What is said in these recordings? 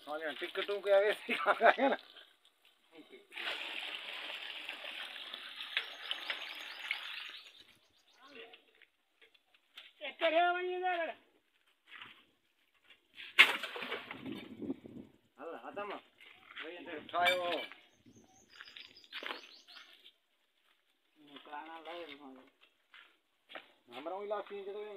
हां टिकटों के आगे सिखा है ना करे वही इधर हल हतम वही इधर उठायो काना लाए हमरा इलाज नहीं जदो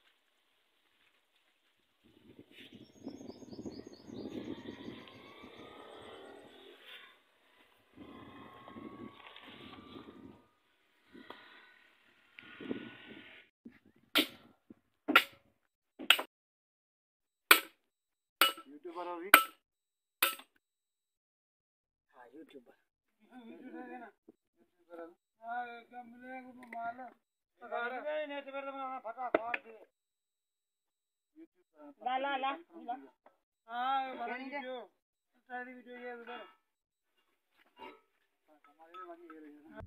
यूट्यूबर अभी हां यूट्यूबर है ना यूट्यूबर हां एकदम मिलेगा माल अगर गए नेट पर तो फटाफट दे यूट्यूब ला ला ला हां बड़ा वीडियो सारी वीडियो ये उधर हमारे में बाकी ये रही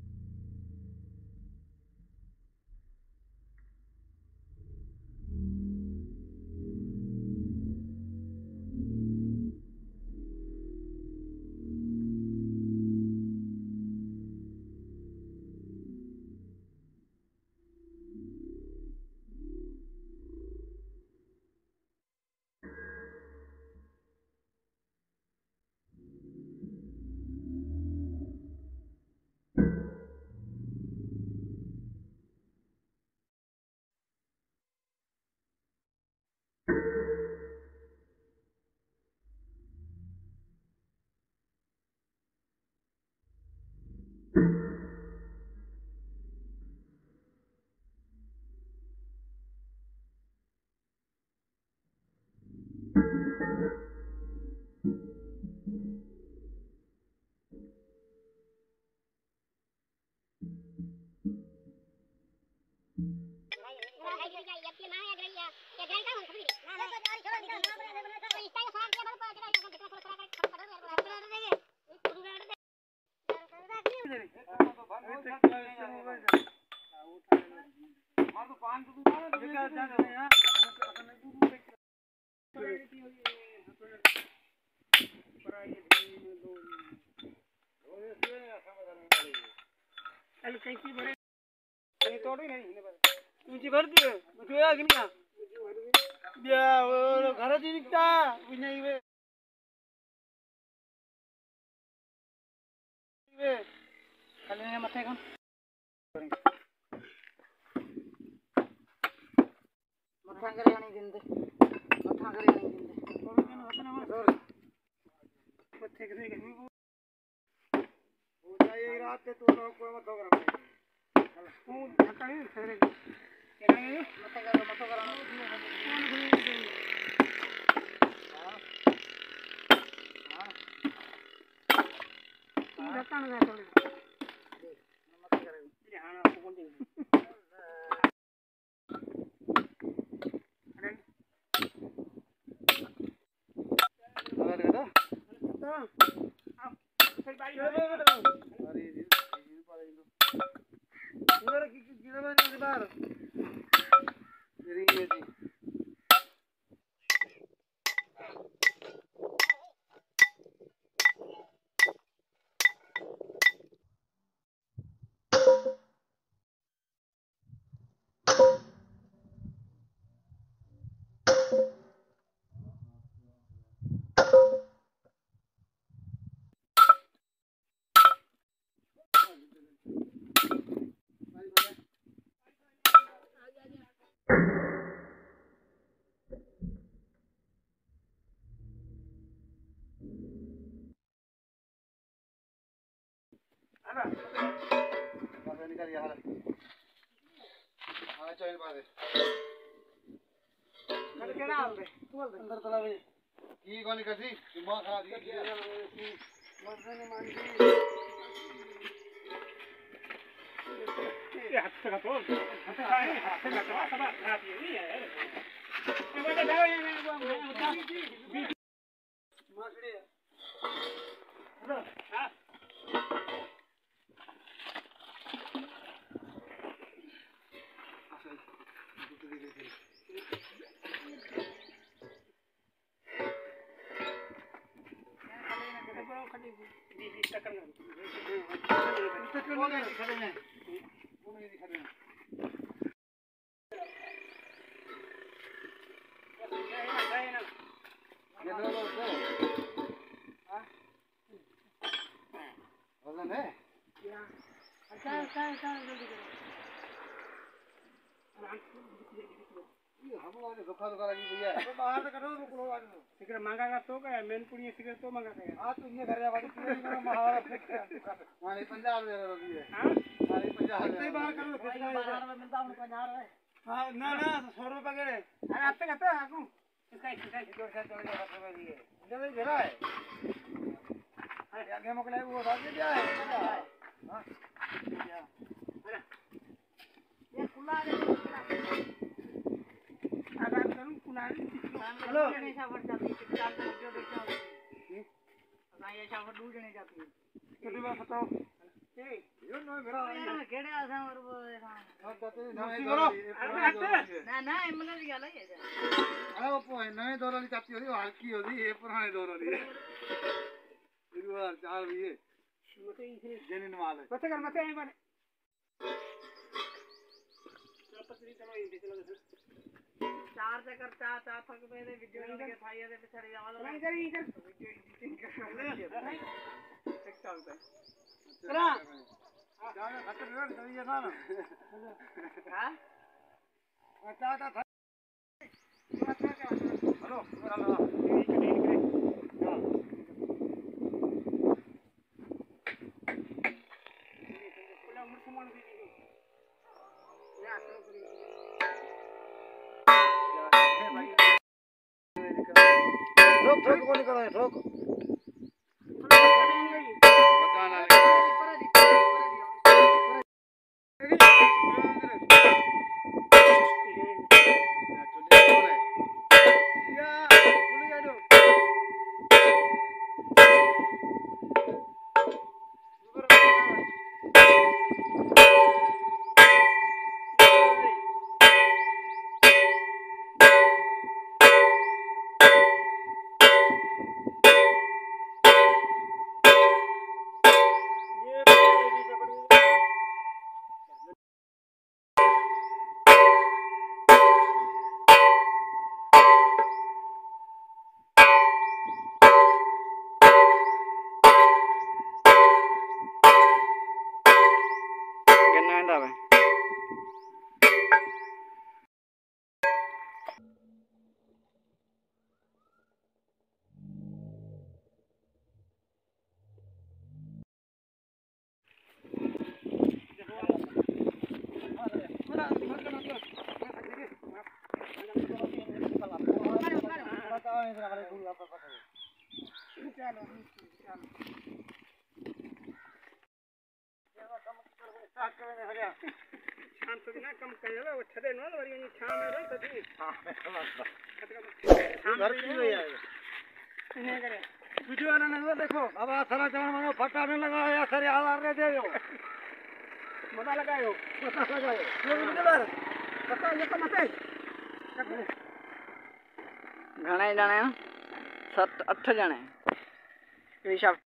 ऊंची भर दिए मुझे आ गया दिया वो घर जी निकता नहीं वे वे खाली मथे कौन मथा करे नहीं दिंदे मथा करे नहीं दिंदे और क्या होता ना मथे करे हो जाए रात के तो लोग को मत करा वो धक्का नहीं खड़े क्या करेंगे मत करो हां धक्का ना थोड़ी मत करेंगे ये हां आपको कौन देगा अरे अरे बेटा तो आप फिर बारी अरे ये पाले लो उधर की गिरा में बाहर तेरी ये जी निकल यार हां चल बादे कर के डाल दे बोल दे अंदर चला भाई की कोनी कसी दिमाग खराब दी मर्दने मान दी ये हाथ से तो हाथ से लगा सब खराब नहीं है ये बड़ा जाओ ये मासड़ी हेलो हां मांगा तो क्या मेन पुड़ी सिगरेट तो मांगा हां तू ये घर जा बात पूरी महावारा माने 50 दे रहा है हां माने 50 दे बाहर करो 12 में मिलता हूं 50 है हां ना 100 रुपए के अरे आते कहते आकू इसका जोर से चल गया रुपए दिए जब घेरा है आगे मोकले वो आगे क्या है हां अरे ये खुला है आराम करूं कुनाल हेलो नहीं सावर जाती है चार तो जो देखा है ना ये सावर दूर नहीं जाती है कितनी बार बताओ ए यो नो मेरा केड़े आसा और वो हां जाते ना ना इमला की गल है अरे वो पोए नए दौर वाली चाती होती हल्की होती ये पुराने दौर वाली है ये बार चार भी है जेनिन माल है मत कर मत पतली चलो ये चलो चार चक्कर चा थक पे दे वीडियो के थाई दे पिछड़ी जावल नहीं करी वीडियो एडिटिंग कर एक साल पे चला जाने खत्म हो गई ये ना हां चा हेलो हेलो बोला उम्र समान भी या ठोक कौन कर रहा है ठोक शाम तो ना कम कर लो छड़े न वरी शाम में रही थी घर की हो यार इन्हें करे वीडियो ना देखो अब सारा जवान मानो फटा न लगाया सारे आवाज रे दे मजा लगायो ये वीडियो पता ये तो मते घणे जणे 7 8 जणे ऋषभ